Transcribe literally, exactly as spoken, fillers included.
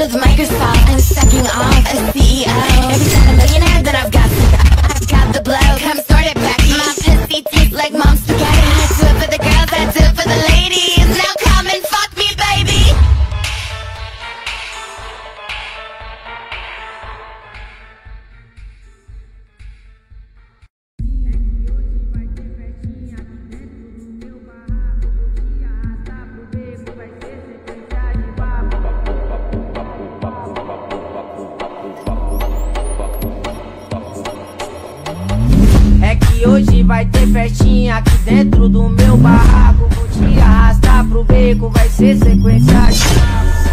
with Microsoft and sucking off a C E O. Every time a millionaire, then I've got I've got the blow. Come start it back. My pussy tastes like mom's spaghetti. I do it for the girls, I do it for the ladies. Now come and fuck me, baby. Hoje vai ter festinha aqui dentro do meu barraco. Vou te arrastar pro beco, vai ser sequência de